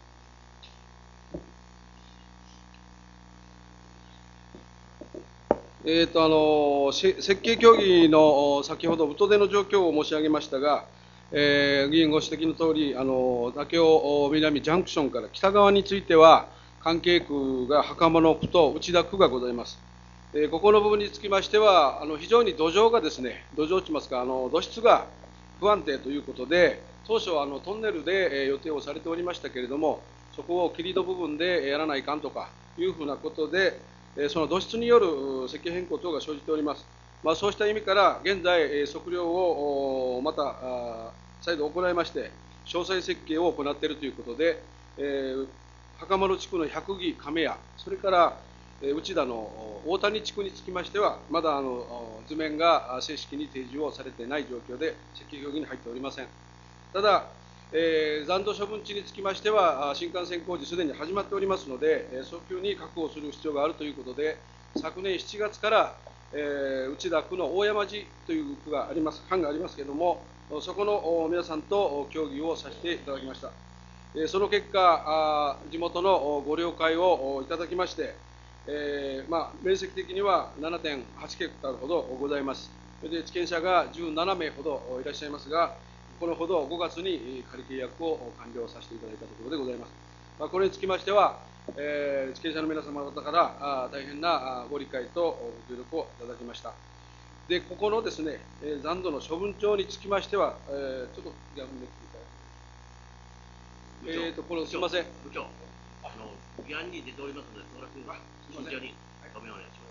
えーとあの設計協議の先ほど宇土出の状況を申し上げましたが、えー、議員ご指摘のとおり、あの武雄南ジャンクションから北側については、関係区が袴野区と内田区がございます。えー、ここの部分につきましては、あの非常に土壌がですね、土壌といいますか、あの土質が不安定ということで、当初あのトンネルでえー予定をされておりましたけれども、そこを切り戸部分でやらないかんとかいうふうなことで、えーその土質によるう設計変更等が生じております。まあ、そうした意味から、現在、えー測量をおまたあー再度行いまして、詳細設計を行っているということで、えー袴丸地区の百木亀屋、それからえー内田のお大谷地区につきましては、まだあのお図面があ正式に提示をされていない状況で、設計協議に入っておりません。ただ、えー残土処分地につきましては、あ新幹線工事すでに始まっておりますので、えー早急に確保する必要があるということで、昨年しちがつから、えー内田区の大山寺という区があります、藩がありますけれども、そこのお皆さんとお協議をさせていただきました。えーその結果、あ地元のおご了解をおいただきまして、えーまあ、面積的には ななてんはちヘクタールほどございます。それで地権者がじゅうななめいほどいらっしゃいますが、このほどごがつに仮契約を完了させていただいたところでございます。まあ、これにつきましては、えー地権者の皆様方からあ大変なあご理解とご協力をいただきました。で、ここのですね、えー残土の処分場につきましては、えーちょっと逆にめくっていただいて、えーと、これすみません。 部長、あの、議案に出ておりますので、そらく慎重にご明お願いします。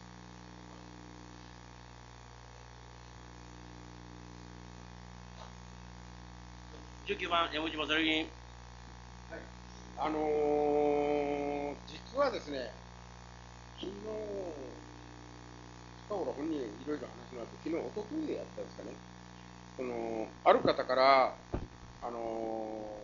じゅうきゅうばん、山口正議員。 あのー実はですね、昨日、近頃本人いろいろ話があって、昨日、おとといやったんですかね、そのある方から、あの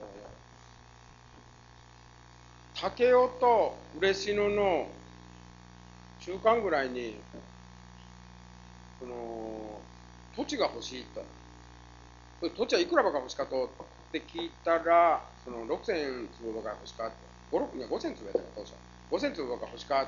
ー、武雄と嬉野の中間ぐらいに、その土地が欲しいと。土地はいくらばか欲しかとって聞いたら、そのろくせん坪ばか欲しかって、ご、ろくいやごせん坪やったか当初、ごせん坪ばか欲しかって、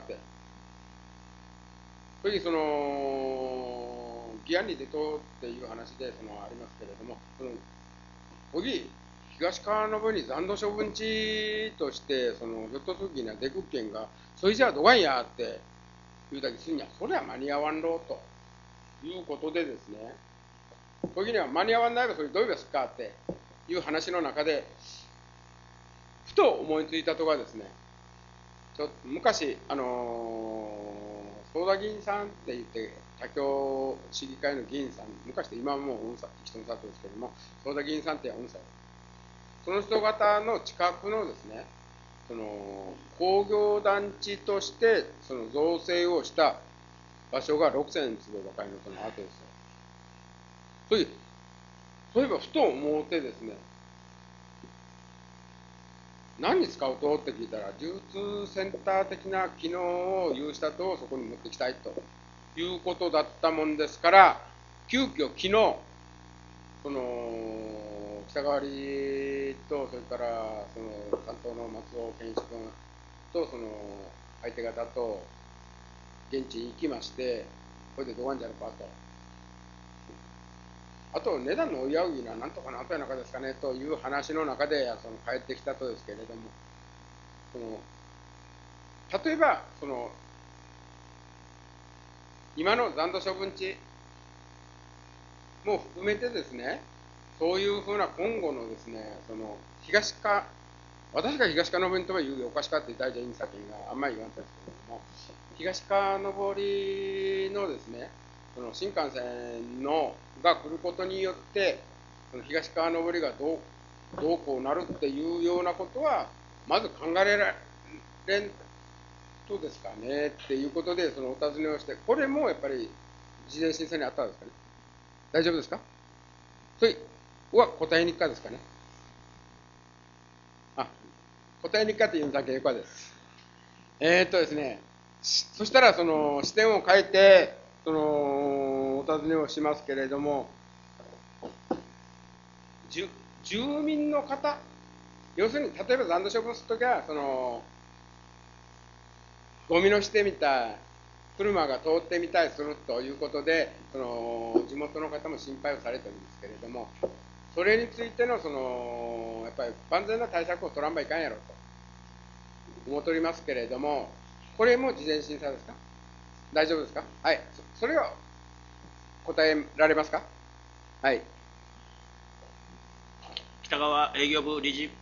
それでその議案に出とっていう話でそのありますけれども、その小木東川の部に残土処分地として、そのひょっとする気な出物件が、それじゃあどがんやって言うだけするには、それは間に合わんろということでですね、時には間に合わないばそれどういうですかっていう話の中でふと思いついたとがですね、ちょ昔あのー、相田議員さんって言って他協市議会の議員さん、昔で今はもう人の里ですけれども、相田議員さんってうんさい、その人方の近くのですね、その工業団地としてその造成をした場所がろくせん坪ばかりのその後ですよ。そういそういえばふと思うてですね、何に使うとって聞いたら、流通センター的な機能を有したとそこに持ってきたいということだったもんですから、急遽昨日その北川里と、それからその担当の松尾健一君とその相手方と現地に行きまして、これでどうなんじゃろうかと。あと値段の追い合うのはなんとかなんとや中ですかねという話の中でその帰ってきたとですけれども、その例えばその今の残土処分地も含めてですね、そういうふうな今後のですね、その東か、私が東川上とは言うよおかしかって大臣先があんまり言わんたんですけれども、東川上りのですね、その新幹線のが来ることによって、その東川上りがどうどうこうなるっていうようなことは、まず考えられんとですかねっていうことで、そのお尋ねをして、これもやっぱり事前審査にあったんですかね。大丈夫ですか？それは答えにくかですかね。あ、答えにくかっていうだけよかです。えー、っとですね、そしたらその視点を変えて、そのお尋ねをしますけれども、住民の方、要するに例えば残土処分するときは、そのゴミのしてみたい、車が通ってみたいするということで、その地元の方も心配をされてるんですけれども、それについてのそのやっぱり万全な対策を取らんばいかんやろと思っておりますけれども、これも事前審査ですか？大丈夫ですか？はい、そ, それを答えられますか？はい。 北川営業部理事。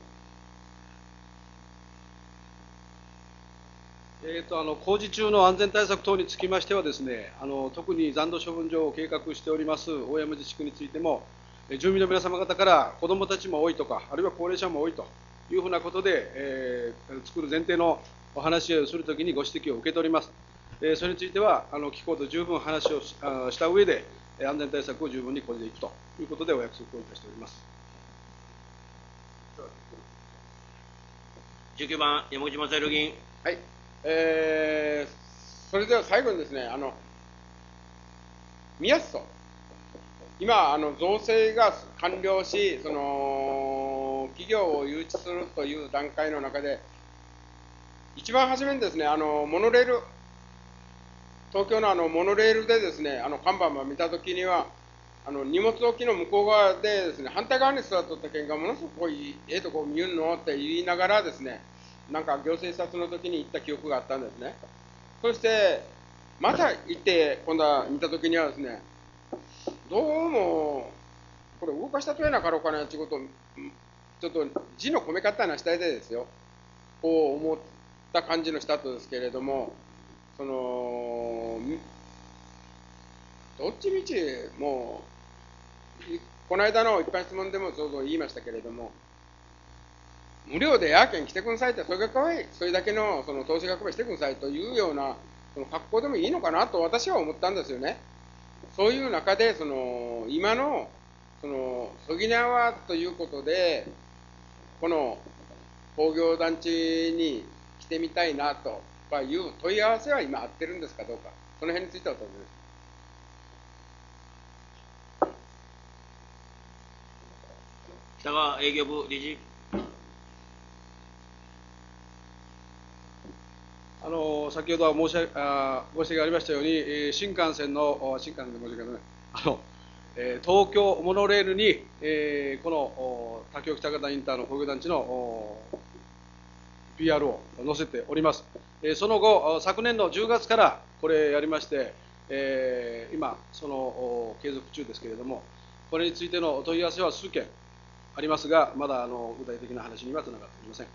えー、とあの工事中の安全対策等につきましてはですね、あの特に残土処分場を計画しております大山寺地区についても、え住民の皆様方から子どもたちも多いとか、あるいは高齢者も多いというふうなことで、えー、作る前提のお話をするときにご指摘を受けております。えー、それについては、あの機構と十分話をしあした上で、安全対策を十分に講じていくということでお約束をいたしております。 じゅうきゅうばん、山口正弘議員。 はい、えー、それでは最後にですね、あの宮津今あの、造成が完了し、その企業を誘致するという段階の中で、一番初めにですね、あのモノレール、東京のあのモノレールでですね、あの看板を見たときには、あの荷物置きの向こう側でですね、反対側に座っとった県がものすごくこういいええとこ見るのって言いながらですね、なんか行政視察の時に行った記憶があったんですね。そしてまた行って今度は見た時にはですね、どうもこれ動かしたとやなかろうかなっていうことをちょっと字の込め方なしたいでですよ、こう思った感じのしたとですけれども、そのどっちみちもうこの間の一般質問でもそうそう言いましたけれども、無料でやけん来てくださいって、それが可愛い、それだけのその投資額配してくださいというようなその格好でもいいのかなと私は思ったんですよね。そういう中でその今のそのそぎなわということでこの工業団地に来てみたいなという問い合わせは今合ってるんですかどうか、その辺についてはお尋ねです。 北川営業部理事。 あの先ほどは申し上げあご指摘がありましたように、えー、新幹線の、新幹線で申し訳ない、あのえー、東京モノレールに、えー、この多京北方インターの工業団地の ピーアール を載せております。えー、その後、昨年のじゅうがつからこれやりまして、えー、今、その継続中ですけれども、これについての問い合わせは数件ありますが、まだあの具体的な話にはつながっておりません。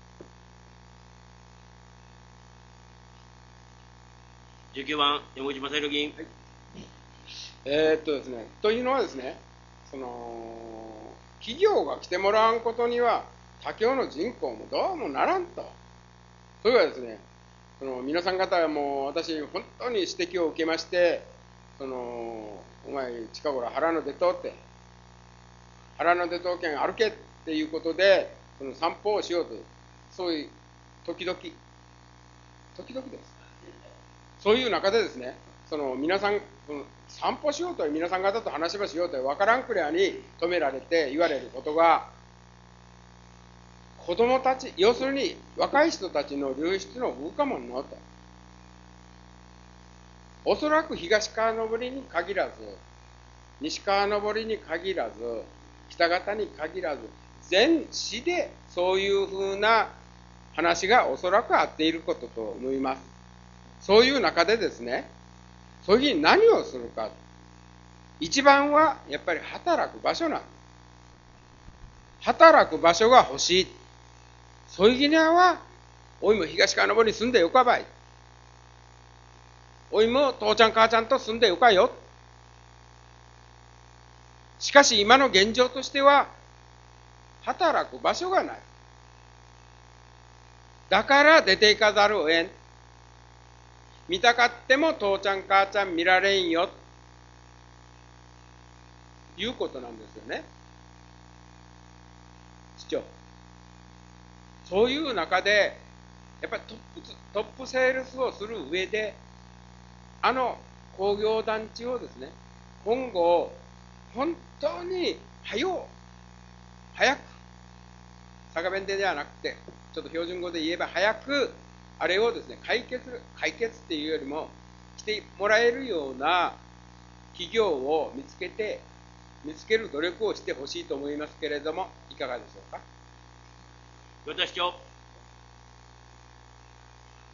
じゅうきゅうばん、山口正弘議員。はい、 えー、っとですね、というのはですね、その企業が来てもらわんことには、他京の人口もどうもならんと。それはですね、その皆さん方はもう私、本当に指摘を受けまして、そのお前、近頃腹の出とって、腹の出と県歩けっていうことで、その散歩をしようという、そういう時々、時々です。そういう中でですね、その皆さん、その散歩しようと皆さん方と話ししようと分からんくらいに止められて言われることが、子どもたち、要するに若い人たちの流出の風化もんのと。おそらく東川登りに限らず、西川登りに限らず、北方に限らず、全市でそういうふうな話がおそらくあっていることと思います。そういう中でですね、そういう時に何をするか、一番はやっぱり働く場所なんです。働く場所が欲しい。そういう時には、おいも東川登りに住んでよかばい。おいも父ちゃん母ちゃんと住んでよかよ。しかし今の現状としては、働く場所がない。だから出ていかざるを得ん。見たかっても父ちゃん母ちゃん見られんよ。いうことなんですよね。市長。そういう中で、やっぱりトップ、トップセールスをする上で、あの工業団地をですね、今後、本当に早う、早く、佐賀弁ではなくて、ちょっと標準語で言えば早く、あれをですね、解決、解決っていうよりも、してもらえるような企業を見つけて、見つける努力をしてほしいと思いますけれども、いかがでしょうか。 岩田市長。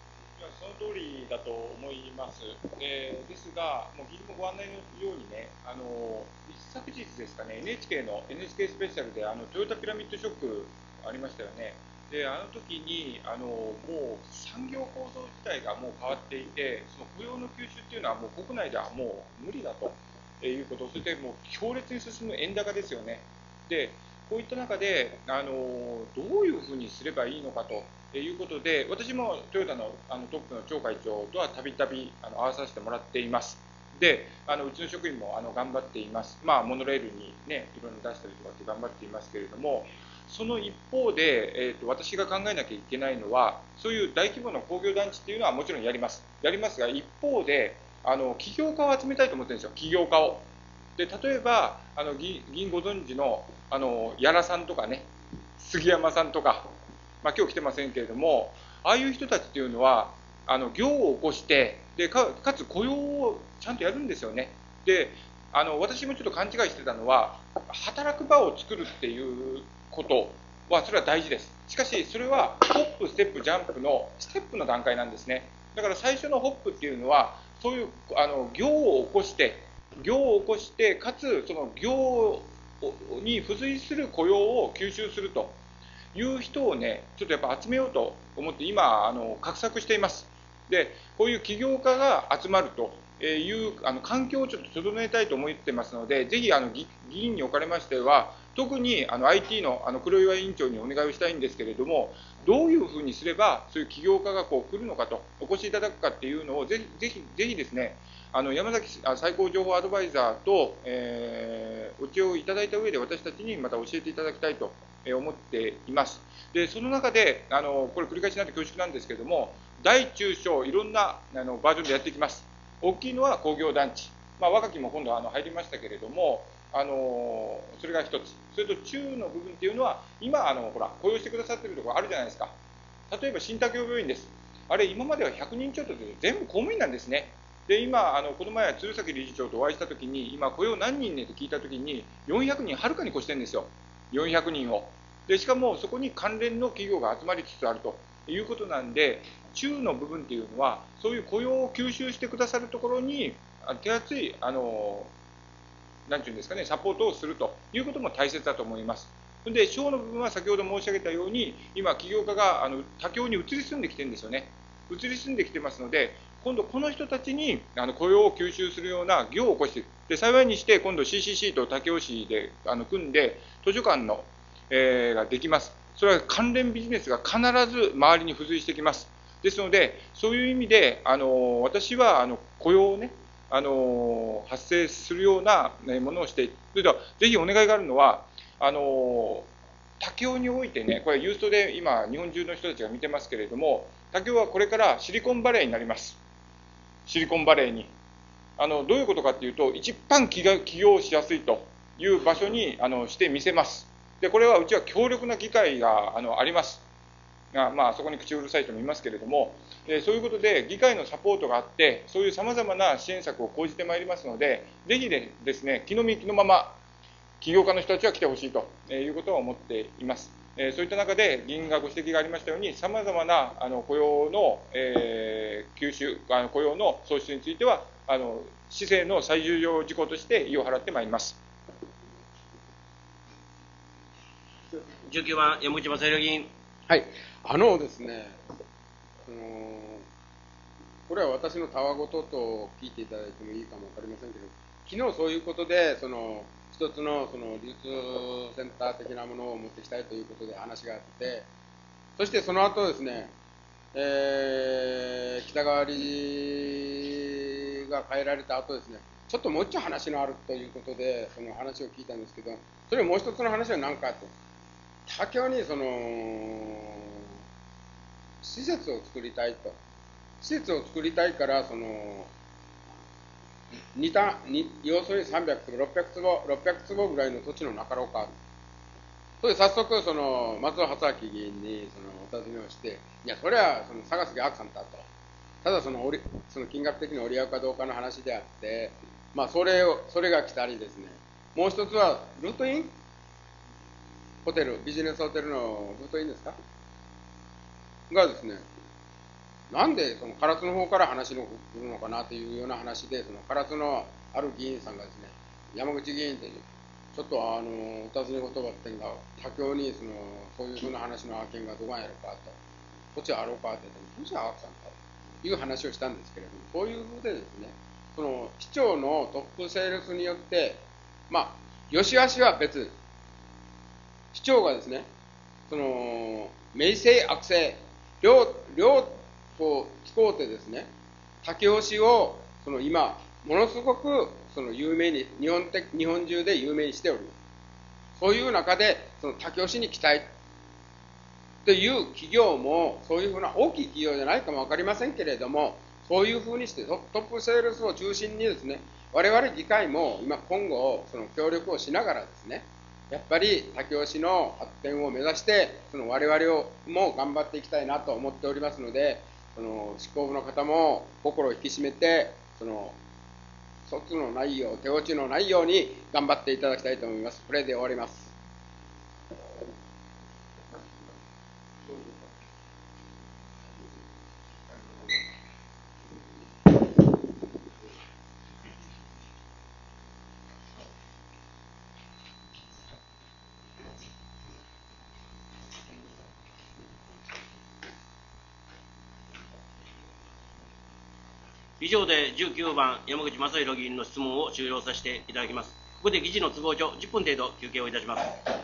その通りだと思います。えーですが、もう議員もご案内のようにね、あの一昨日ですかね、エヌエイチケー の エヌエイチケー スペシャルであのトヨタピラミッドショックありましたよね。で、あの時にあのもう産業構造自体がもう変わっていて、その雇用の吸収っていうのはもう国内ではもう無理だということ、そしてもう強烈に進む円高ですよね。で、こういった中であのどういうふうにすればいいのかと。ということで、私もトヨタのあのトップの張会長とはたびたび会わさせてもらっています。で、あのうちの職員もあの頑張っています。まあ、モノレールに、ね、いろいろ出したりとかって頑張っていますけれども、その一方で、えーと、私が考えなきゃいけないのは、そういう大規模な工業団地っていうのはもちろんやります。やりますが、一方で、あの起業家を集めたいと思ってるんですよ、起業家を。で、例えば、あの議員ご存知のあの屋良さんとかね、杉山さんとか、まあ、今日来てませんけれども、ああいう人たちっていうのは、あの業を起こして、で か, かつ雇用をちゃんとやるんですよね。で、あの私もちょっと勘違いしてたのは、働く場を作るっていうことは、それは大事です。しかし、それはホップ、ステップ、ジャンプのステップの段階なんですね。だから最初のホップっていうのは、そういうあの業を起こして、業を起こして、かつその業に付随する雇用を吸収するという人をね、ちょっとやっぱ集めようと思って、今、あの画策しています。で、こういう起業家が集まるというあの環境をちょっと整えたいと思ってますので、ぜひあの 議, 議員におかれましては、特にあの アイティー の, あの黒岩委員長にお願いをしたいんですけれども、どういうふうにすれば、そういう起業家がこう来るのかと、お越しいただくかっていうのを、ぜひぜひぜひですね、あの山崎最高情報アドバイザーと、えー、お知恵をいただいた上で、私たちにまた教えていただきたいと思っています。で、その中で、あのこれ、繰り返しになって恐縮なんですけれども、大中小、いろんなあのバージョンでやっていきます。大きいのは工業団地、まあ、若きも今度あの入りましたけれども、あのそれが一つ、それと中の部分っていうのは、今あの、ほら、雇用してくださっているところあるじゃないですか。例えば新竹病院です。あれ、今まではひゃくにんちょっとで全部公務員なんですね。で、今、あのこの前、鶴崎理事長とお会いしたときに、今、雇用何人ねって聞いたときに、よんひゃくにんはるかに越してるんですよ、よんひゃくにんを。で、しかもそこに関連の企業が集まりつつあるということなんで、中の部分っていうのは、そういう雇用を吸収してくださるところに、手厚い、あの、なんていうんですかね、サポートをするということも大切だと思います。で、小の部分は先ほど申し上げたように、今、起業家があの他境に移り住んできてるんですよね。移り住んできてますので、今度この人たちにあの雇用を吸収するような業を起こしていく。で、幸いにして、今度 シーシーシー と他境市であの組んで、図書館の、えー、ができます。それは関連ビジネスが必ず周りに付随してきます。ですので、そういう意味で、あの私はあの雇用をね、あの発生するようなものをしていく。それでは、ぜひお願いがあるのは、あの他境においてね、これユーストで今、日本中の人たちが見てますけれども、他境はこれからシリコンバレーになります。シリコンバレーに。あのどういうことかというと、一番起業しやすいという場所にあのしてみせます。で、これはうちは強力な議会があのあります。がまあ、そこに口うるさい人もいますけれども、えー、そういうことで議会のサポートがあって、そういうさまざまな支援策を講じてまいりますので、ぜひでですね、気の身気のまま、起業家の人たちは来てほしいということを思っています。えー、そういった中で、議員がご指摘がありましたように、さまざまなあの雇用の、えー、吸収、あの雇用の創出については、あの市政の最重要事項として意を払ってまいります。 じゅうきゅうばん、山口正弘議員。 はい、あのですね、あのこれは私のたわごとと聞いていただいてもいいかも分かりませんけど、昨日そういうことで、その一つのその流通センター的なものを持ってきたいということで話があって、そしてその後ですね、えー、北川理事が変えられた後ですね、ちょっともう一丁話のあるということで、その話を聞いたんですけど、それもう一つの話は何かと。他境にその施設を作りたいと、施設を作りたいから、そのにたに要するにさんびゃくつぼ、ろっぴゃくつぼ、ろっぴゃくつぼぐらいの土地のなかろうか、それで早速、その松尾初明議員にそのお尋ねをして、いや、それはその探すがあかんだと、ただその折その金額的に折り合うかどうかの話であって、まあ、それをそれが来たりですね、もう一つはルートインホテル、ビジネスホテルのルートインですかがですね、 なんでその唐津の方から話の来るのかなというような話で、その唐津のある議員さんがですね、山口議員という、ちょっとあのお尋ね言葉ってんが、他境にそのそういうふうな話の案件がどがんやろかと、土地あろうかって言って、土地あったんかという話をしたんですけれども、そういうふうでですね、その市長のトップセールスによって、まあ、良し悪しは別、市長がですね、その名声、悪性、両両こう使うてですね、武雄市をその今、ものすごくその有名に日本的、日本中で有名にしております。そういう中で、その武雄市に期待という企業も、そういうふうな大きい企業じゃないかも分かりませんけれども、そういうふうにしてトップセールスを中心にですね、我々議会も今今後その協力をしながらですね、やっぱり武雄市の発展を目指して、その我々をも頑張っていきたいなと思っておりますので、その執行部の方も心を引き締めて、その卒のないよう、手落ちのないように頑張っていただきたいと思います。これで終わります。 以上でじゅうきゅうばん山口正弘議員の質問を終了させていただきます。ここで議事の都合上じゅっぷん程度休憩をいたします。